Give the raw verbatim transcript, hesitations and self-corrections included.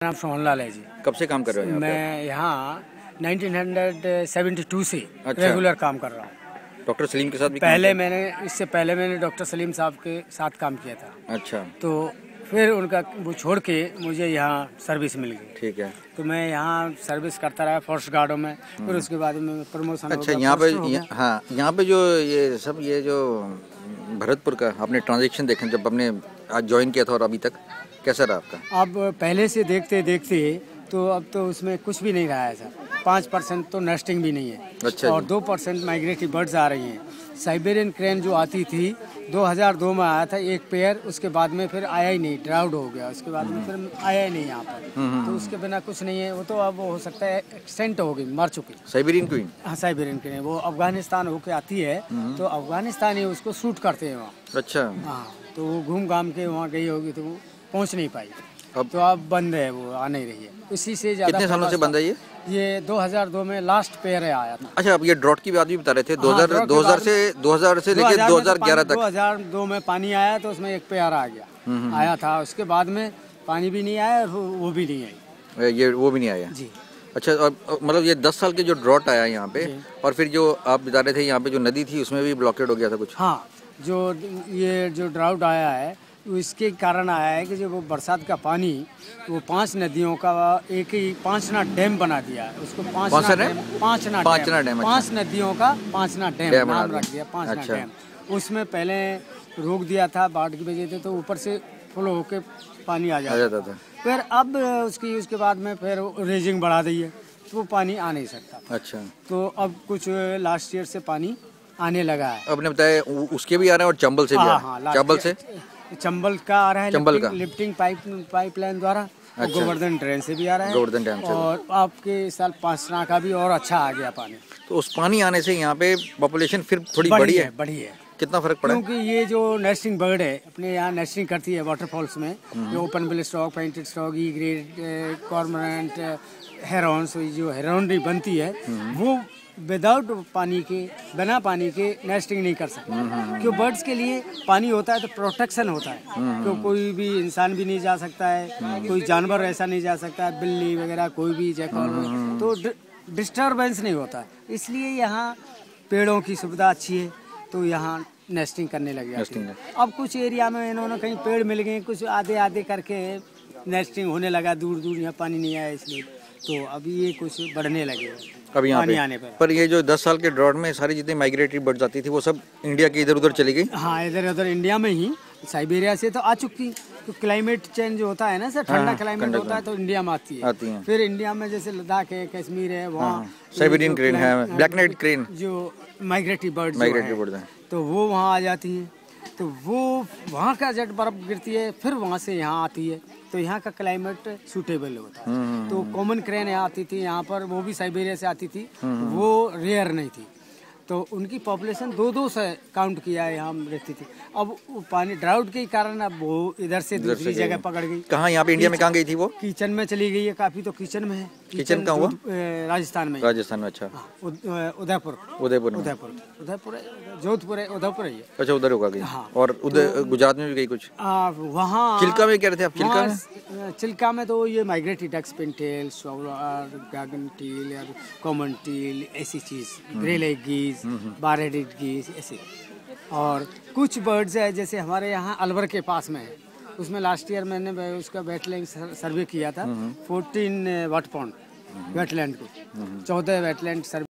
नाम सोहनलाल है जी। कब से काम कर रहे हो? मैं यहाँ उन्नीस सौ बहत्तर से अच्छा। रेगुलर काम कर रहा हूँ। डॉक्टर सलीम के साथ भी पहले काम मैंने इससे पहले मैंने डॉक्टर सलीम साहब के साथ काम किया था। अच्छा। तो फिर उनका वो छोड़ के मुझे यहाँ सर्विस मिल गई। ठीक है। तो मैं यहाँ सर्विस करता रहा फॉरेस्ट गार्डों में, फिर उसके बाद में प्रमोशन। अच्छा, यहाँ पे यह, हाँ यहाँ पे जो ये सब ये जो भरतपुर का आपने ट्रांजेक्शन देखें जब आपने आज ज्वाइन किया था और अभी तक कैसा रहा आपका? अब पहले से देखते देखते तो अब तो उसमें कुछ भी नहीं रहा है सर। पाँच परसेंट तो नेस्टिंग भी नहीं है। अच्छा। और दो परसेंट माइग्रेटरी बर्ड्स आ रही हैं। साइबेरियन क्रेन जो आती थी दो हज़ार दो में आया था एक पेयर, उसके बाद में फिर आया ही नहीं, ड्राउड हो गया, उसके बाद में फिर आया ही नहीं यहाँ पर। तो उसके बिना कुछ नहीं है। वो तो अब हो सकता है एक्सटेंट हो गई, मर चुकी। Siberian queen? हाँ, साइबेरियन क्वीन वो अफगानिस्तान होके आती है, तो अफगानिस्तान ही उसको शूट करते हैं वहाँ। अच्छा। हाँ, तो वो घूम घाम के वहाँ गई होगी तो वो पहुँच नहीं पाई। अब तो अब बंद है, वो आ नहीं रही है। इसी से ज्यादा कितने सालों से बंद है ये? ये दो हज़ार दो में लास्ट पेयर आया था। अच्छा, अब ये ड्रॉट की बात भी बता रहे थे। हाँ, दो हज़ार दो हज़ार से दो हज़ार से लेके दो हज़ार ग्यारह तक। दो हज़ार दो में पानी आया तो उसमें एक पेयर आ गया आया था। उसके बाद में पानी भी नहीं आया और वो भी नहीं आई। ये वो भी नहीं आया जी। अच्छा, और मतलब ये दस साल के जो ड्रॉट आया यहाँ पे, और फिर जो आप बता रहे थे यहाँ पे जो नदी थी उसमें भी ब्लॉकेड हो गया था कुछ? हाँ, जो ये जो ड्राउट आया है इसके कारण आया है कि जो वो बरसात का पानी वो पांच नदियों का एक ही पांचना डैम बना दिया है। उसको Panchna dam Panchna Panchna dam dam पांच नदियों का पांचना डैम नाम रख दिया, पांचना अच्छा। डैम। उसमें पहले रोक दिया था बाढ़ की वजह से, तो ऊपर से फ्लो होके पानी आ जाता था। फिर अब उसकी उसके बाद में फिर रेजिंग बढ़ा दी है तो वो पानी आ नहीं सकता। अच्छा। तो अब कुछ लास्ट ईयर से पानी आने लगा है। आपने बताया उसके भी आ रहे हैं और चंबल से भी आ रहे हैं। चंबल से चंबल का आ रहा है, चंबल लिफ्टिंग, का लिफ्टिंग पाइप पाइपलाइन द्वारा। अच्छा। गोवर्धन ड्रेन से भी आ रहा है, गोवर्धन डैम से। और आपके साल पांचना का भी और अच्छा आ गया पानी। तो उस पानी आने से यहाँ पे पॉपुलेशन फिर थोड़ी बढ़ी बढ़ी है, है बढ़ी है। कितना फर्क पड़ा? क्योंकि ये जो नेस्टिंग बर्ड है अपने यहाँ नेस्टिंग करती है वाटरफॉल्स में, जो open bill stork, painted stork, egret, cormorant, herons, जो हेरॉन बनती है वो विदाउट पानी के, बिना पानी के नेस्टिंग नहीं कर सकते। क्यों? बर्ड्स के लिए पानी होता है तो प्रोटेक्शन होता है। क्यों? कोई भी इंसान भी नहीं जा सकता है, कोई जानवर ऐसा नहीं जा सकता है, बिल्ली वगैरह कोई भी जैकल, तो डिस्टर्बेंस नहीं होता है। इसलिए यहाँ पेड़ों की सुविधा अच्छी है तो यहाँ नेस्टिंग करने लगे। अब कुछ एरिया में इन्होंने कहीं पेड़ मिल गए, कुछ आधे आधे करके नेस्टिंग होने लगा, दूर दूर यहाँ पानी नहीं आया इसलिए, तो अभी ये कुछ बढ़ने लगे अब यहाँ पे। आने पर। पर ये जो दस साल के ड्रॉट में सारी जितनी माइग्रेटरी बर्ड्स आती थी वो सब इंडिया के इधर उधर चली गई? हाँ, इधर उधर इंडिया में ही, साइबेरिया से तो आ चुकी। तो क्लाइमेट चेंज होता है ना सर, ठंडा हाँ, क्लाइमेट होता है तो इंडिया में आती है, आती हैं। फिर इंडिया में जैसे लद्दाख है, कश्मीर है, वहाँ साइबेरियन क्रेन है, ब्लैक नाइट क्रेन, जो माइग्रेटरी बर्ड्स माइग्रेटरी बर्ड्स हैं, तो वो वहाँ आ जाती हैं। तो वो वहाँ का जब बर्फ गिरती है फिर वहाँ से यहाँ आती है, तो यहाँ का क्लाइमेट सूटेबल होता है। तो कॉमन क्रेन यहाँ आती थी, यहाँ पर वो भी साइबेरिया से आती थी, वो रेयर नहीं थी, तो उनकी पॉपुलेशन दो दो से काउंट किया है यहाँ रहती थी। अब वो पानी ड्राउट के कारण अब वो इधर से दूसरी जगह पकड़ गई। कहाँ यहाँ पे इंडिया में कहाँ गई थी वो? किचन में चली गई है, काफी तो किचन में है। किचन कहाँ हुआ? राजस्थान में। राजस्थान में? अच्छा। उदयपुर उदयपुर उदयपुर उदयपुर जोधपुर है, उदयपुर है। अच्छा, उधर होगा गई। हाँ। और उधर गुजरात में भी गई कुछ? वहाँ चिल्का में कह रहे थे आप? चिल्का में चिल्का में तो ये migratory ducks, pintail, garganey teal या कॉमन टील, ऐसी चीज, greylag geese, bar headed geese, ऐसे। और कुछ बर्ड्स है जैसे हमारे यहाँ अलवर के पास में है, उसमें लास्ट ईयर मैंने उसका वेटलैंड सर्वे किया था, फोर्टीन वाट पॉन्ड वेटलैंड को, चौदह वेटलैंड सर्वे